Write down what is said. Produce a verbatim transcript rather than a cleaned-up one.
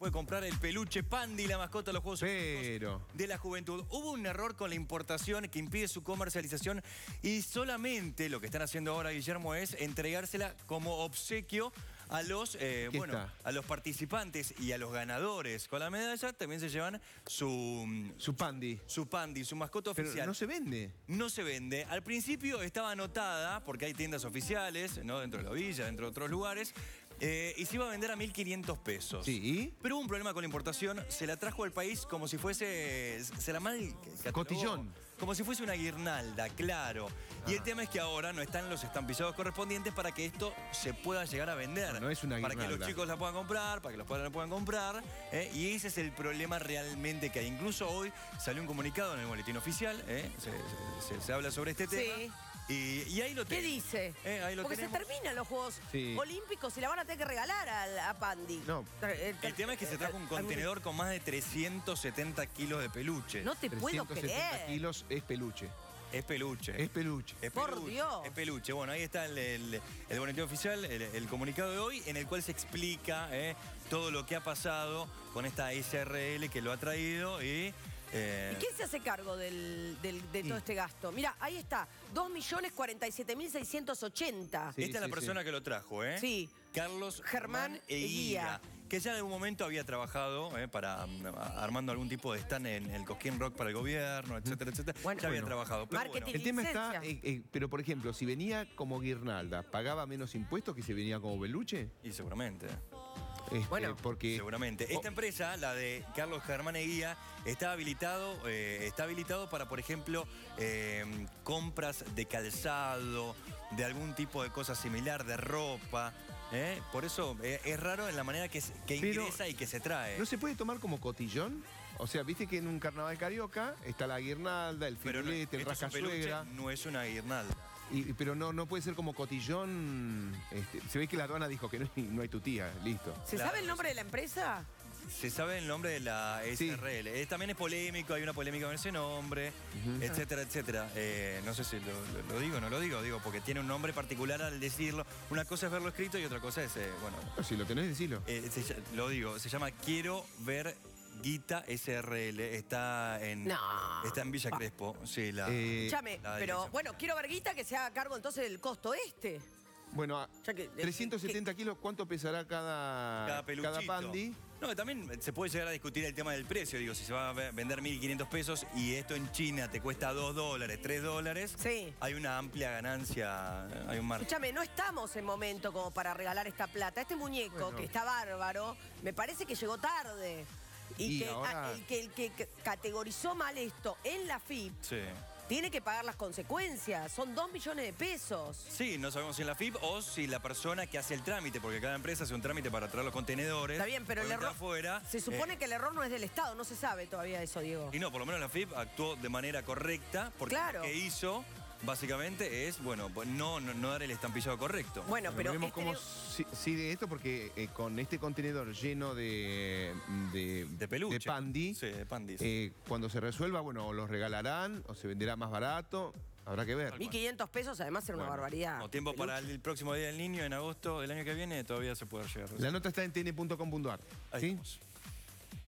puede comprar el peluche Pandi, la mascota de los Juegos Pero... Olímpicos de la Juventud. Hubo un error con la importación que impide su comercialización y solamente lo que están haciendo ahora, Guillermo, es entregársela como obsequio a los, eh, bueno, está? a los participantes y a los ganadores. Con la medalla también se llevan su... Su Pandi. Su Pandi, su mascota Pero oficial. no se vende. No se vende. Al principio estaba anotada, porque hay tiendas oficiales, ¿no? Dentro de la villa, dentro de otros lugares, eh, y se iba a vender a mil quinientos pesos. Sí. Pero hubo un problema con la importación, se la trajo al país como si fuese... Se la mal catalogó, Cotillón. Como si fuese una guirnalda, claro. Ah. Y el tema es que ahora no están los estampillados correspondientes para que esto se pueda llegar a vender. No, no es una Para que guirnalda. los chicos la puedan comprar, para que los padres la puedan comprar. ¿eh? Y ese es el problema realmente que hay. Incluso hoy salió un comunicado en el boletín oficial, ¿eh? se, se- se- se habla sobre este Sí. tema. Y, y ahí lo ¿Qué tenemos. dice? Eh, ahí lo Porque tenemos. se terminan los Juegos Sí. Olímpicos y la van a tener que regalar a, a Pandi. No. El tema es que se trajo un contenedor con más de trescientos setenta kilos de peluche. No te puedo trescientos setenta creer. kilos es peluche. Es peluche. Es peluche. Es Por peluche, Dios. Es peluche. Bueno, ahí está el, el, el boletín oficial, el, el comunicado de hoy, en el cual se explica eh, todo lo que ha pasado con esta S R L que lo ha traído y... eh, ¿Y quién se hace cargo del, del- de todo Sí. este gasto? Mira, ahí está, dos millones cuarenta y siete mil seiscientos ochenta. Sí, esta es la sí, persona sí. que lo trajo, ¿eh? Sí. Carlos Germán Germán Eguía, que ya en algún momento había trabajado eh, para mm, armando algún tipo de stand en el Cosquín Rock para el gobierno, etcétera, etcétera. Bueno, ya había bueno. trabajado. Pero Marketing. bueno, El tema está, licencia. eh, eh, pero por ejemplo, si venía como guirnalda, ¿pagaba menos impuestos que si venía como peluche? y seguramente. Este, Bueno, porque... Seguramente. Esta Oh, empresa, la de Carlos Germán Eguía, está habilitado, eh, está habilitado para, por ejemplo, eh, compras de calzado, de algún tipo de cosa similar, de ropa. ¿eh? Por eso eh, es raro en la manera que, se- que Pero, ingresa y que se trae. ¿no se puede tomar como cotillón? O sea, viste que en un carnaval carioca está la guirnalda, el Pero no, firulete, el esto es un peluche, rascasuegra. no es una guirnalda. Y, pero no, no puede ser como cotillón. Este, se ve que la aduana dijo que no, hay- no hay tu tía, listo. ¿Se Claro, sabe el nombre de la empresa? Se sabe el nombre de la Sí. S R L. Eh, también es polémico, hay una polémica con ese nombre, etcétera, etcétera. Eh, no sé si lo, lo- lo digo o no lo digo, digo, porque tiene un nombre particular al decirlo. Una cosa es verlo escrito y otra cosa es, eh, bueno, Pero si lo tenés, decilo. eh, se ll- lo digo, se llama Quiero Ver Guita S R L. Está en, No. está en Villa Crespo. Sí, la, Eh, Escúchame, la pero dirección. bueno, quiero verguita que se haga cargo entonces del costo este. Bueno, a Ya que- trescientos setenta kilos, ¿cuánto pesará cada, Cada peluchito. cada pandi? No, también se puede llegar a discutir el tema del precio. Digo, si se va a ve- vender mil quinientos pesos y esto en China te cuesta dos dólares, tres dólares, Sí. hay una amplia ganancia, hay un margen. Escúchame, no estamos en momento como para regalar esta plata. Este muñeco, Bueno. que está bárbaro, me parece que llegó tarde. Y, Y que ahora- ah, el, que el que c- categorizó mal esto en la F I P Sí. tiene que pagar las consecuencias. Son dos millones de pesos. Sí, no sabemos si en la F I P o si la persona que hace el trámite, porque cada empresa hace un trámite para traer los contenedores. Está bien, pero el obviamente error... afuera. se supone eh, que el error no es del Estado, no se sabe todavía eso, Diego. Y no, por lo menos la F I P actuó de manera correcta, porque Claro. lo que hizo, básicamente, es, bueno, pues no, no, no dar el estampillado correcto. Bueno, pero... Veremos este cómo ne- si- sigue esto, porque eh, con este contenedor lleno de, de, De peluche. de pandi, Sí, de pandis. eh, cuando se resuelva, bueno, o los regalarán o se venderá más barato. Habrá que ver. mil quinientos pesos además era una Bueno, barbaridad. Como tiempo para el próximo Día del Niño, en agosto del año que viene, todavía se puede llegar. La nota está en t n punto com punto a r. Ahí ¿sí? estamos.